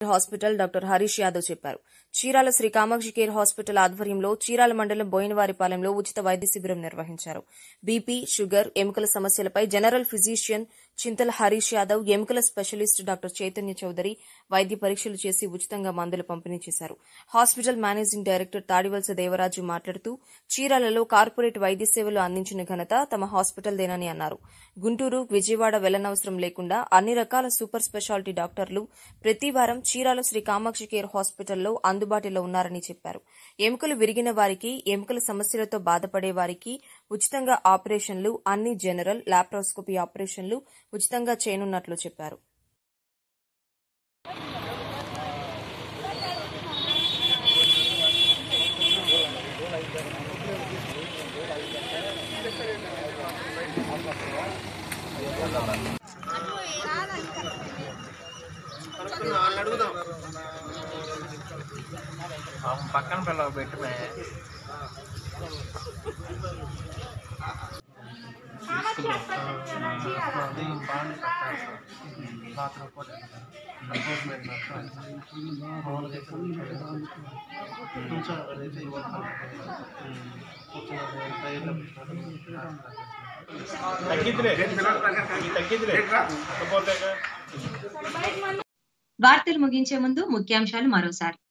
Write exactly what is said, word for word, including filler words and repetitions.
Hospital doctor Harish Yadav చెప్పారు. Chirala Shri Kamakshi care hospital ఆధ్వర్యంలో చీరాల మండలం బోయినవారిపాలెంలో ఉచిత వైద్య శిబిరం నిర్వహించారు. బీపీ, షుగర్, ఎముకల సమస్యలపై జనరల్ ఫిజిషియన్ చింతల హరీష్ యాదవ్, ఎముకల స్పెషలిస్ట్ డాక్టర్ చైతన్య చౌదరి వైద్య పరీక్షలు చేసి ఉచితంగా మందులు పంపిణీ చేశారు. Hospital managing director Tadivalasa Devaraju మాట్లాడుతూ చీరాలలో కార్పొరేట్ వైద్య సేవలు అందించిన ఘనత తమ హాస్పిటల్దేనని అన్నారు. గుంటూరు, విజయవాడ వెళ్లనవసరం లేకుండా అన్ని రకాల సూపర్ స్పెషాలిటీ డాక్టర్లు ప్రతి వారం చీరాల శ్రీ కామాక్షి కేర్ హాస్పిటల్లో అందుబాటులో ఉన్నారని చెప్పారు. ఎముకలు విరిగిన వారికి, ఎముకల సమస్యలతో బాధపడే వారికి ఉచితంగా ఆపరేషన్లు, అన్ని జనరల్, లాప్రోస్కోపీ ఆపరేషన్లు ఉచితంగా చేయనున్నట్లు చెప్పారు. పక్కన పిల్లలు పెట్టమే వార్తలు ముగించే ముందు ముఖ్యాంశాలు మరోసారి.